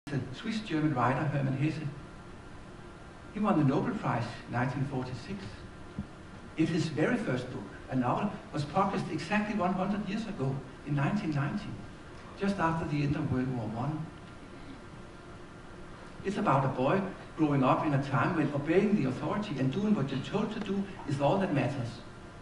The Swiss-German writer Hermann Hesse. He won the Nobel Prize in 1946. In his very first book, a novel, was published exactly 100 years ago, in 1990, just after the end of World War I. It's about a boy growing up in a time when obeying the authority and doing what you're told to do is all that matters.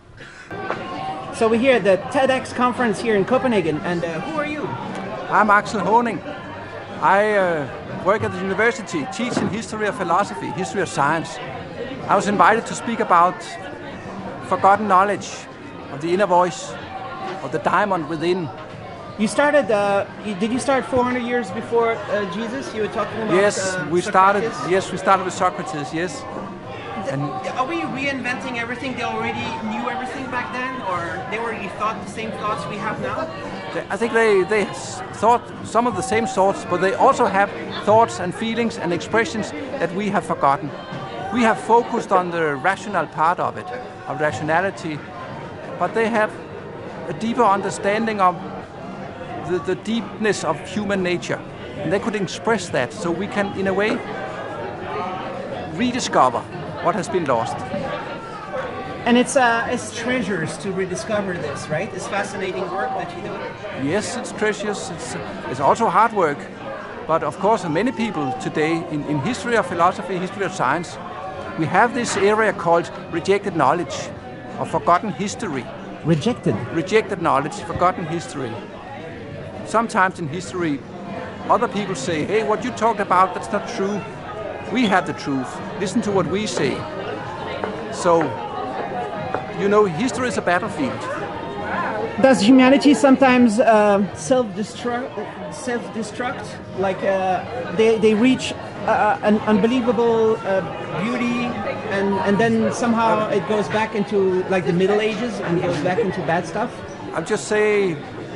So we're here at the TEDx conference here in Copenhagen, and who are you? I'm Aksel Haaning. I work at the university teaching history of philosophy, history of science. I was invited to speak about forgotten knowledge of the inner voice, of the diamond within. You started, did you start 400 years before Jesus? You were talking about Socrates? Yes, we started with Socrates, yes. And are we reinventing everything? They already knew everything back then, or they already thought the same thoughts we have now? I think they thought some of the same thoughts, but they also have thoughts and feelings and expressions that we have forgotten. We have focused on the rational part of it, of rationality, but they have a deeper understanding of the deepness of human nature. And they could express that, so we can, in a way, rediscover what has been lost. And it's treasures to rediscover this, right? It's fascinating work that you do. Yes, it's treasures. It's also hard work. But of course, many people today, in history of philosophy, history of science, we have this area called rejected knowledge, or forgotten history. Rejected? Rejected knowledge, forgotten history. Sometimes in history, other people say, hey, what you talked about, that's not true. We have the truth. Listen to what we say. So, you know, history is a battlefield. Does humanity sometimes self-destruct? Like they reach an unbelievable beauty, and then somehow it goes back into like the Middle Ages and goes back into bad stuff? I'll just say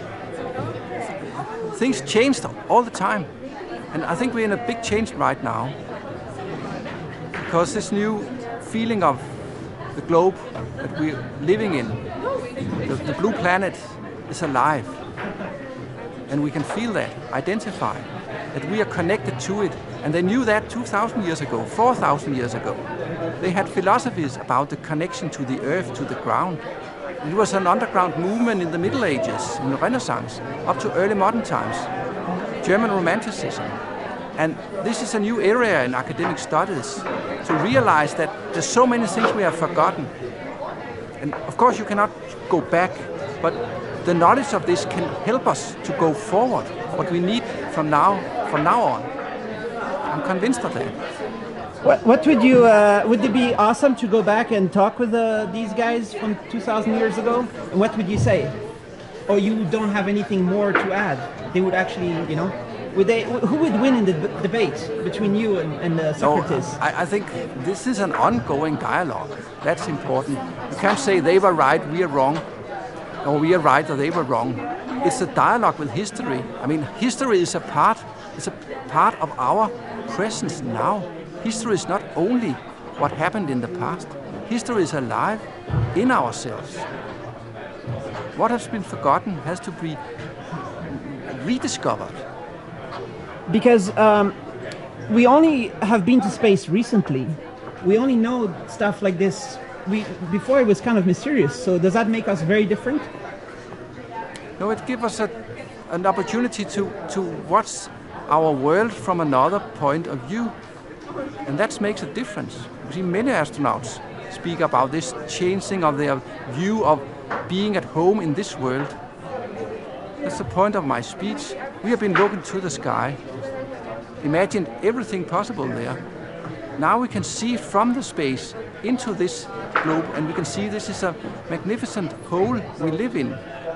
things changed all the time. And I think we're in a big change right now. Because this new feeling of the globe that we're living in, the blue planet, is alive. And we can feel that, identify, that we are connected to it. And they knew that 2,000 years ago, 4,000 years ago. They had philosophies about the connection to the earth, to the ground. It was an underground movement in the Middle Ages, in the Renaissance, up to early modern times. German Romanticism. And this is a new area in academic studies, to realize that there's so many things we have forgotten. And of course you cannot go back, but the knowledge of this can help us to go forward, what we need from now on. I'm convinced of that. What would you, would it be awesome to go back and talk with these guys from 2,000 years ago? And what would you say? Or you don't have anything more to add? They would actually, you know, who would win in the debate between you and Socrates? No, I think this is an ongoing dialogue. That's important. You can't say they were right, we are wrong, or we are right or they were wrong. It's a dialogue with history. I mean, history is a part of our presence now. History is not only what happened in the past. History is alive in ourselves. What has been forgotten has to be rediscovered. Because we only have been to space recently. We only know stuff like this. Before it was kind of mysterious. So does that make us very different? No, it gives us an opportunity to watch our world from another point of view. And that makes a difference. You see, many astronauts speak about this changing of their view of being at home in this world. That's the point of my speech. We have been looking to the sky, imagined everything possible there. Now we can see from the space into this globe, and we can see this is a magnificent whole we live in.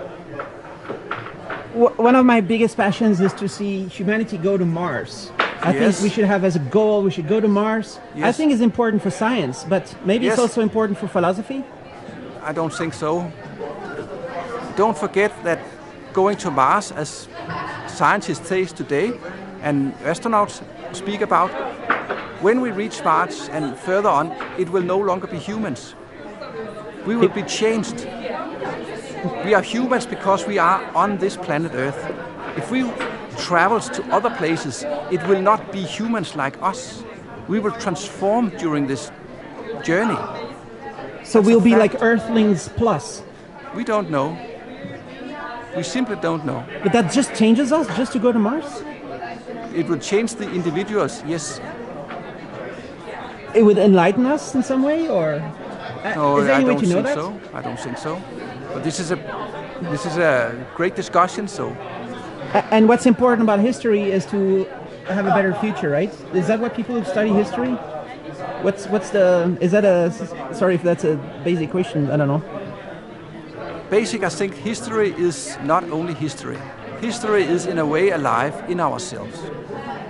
One of my biggest passions is to see humanity go to Mars. I think we should have as a goal, we should go to Mars. Yes. I think it's important for science, but maybe it's also important for philosophy? I don't think so. Don't forget that going to Mars, as scientists say today, and astronauts speak about, when we reach Mars and further on, it will no longer be humans. We will be changed. We are humans because we are on this planet Earth. If we travels to other places, it will not be humans like us. We will transform during this journey. So we'll be like Earthlings plus. We don't know. We simply don't know. But that just changes us, just to go to Mars? It will change the individuals, yes. It would enlighten us in some way, or No, is there I any way don't to know think that? so. I don't think so. But this is a great discussion. So And what's important about history is to have a better future, right? Is that what people who study history? What's the? Is that a? Sorry if that's a basic question. I don't know. basic, I think history is not only history. History is in a way alive in ourselves.